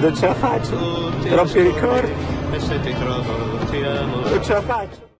Non ce la faccio. Troppi ricordi. E se ti trovo ti amo. Non ce la faccio.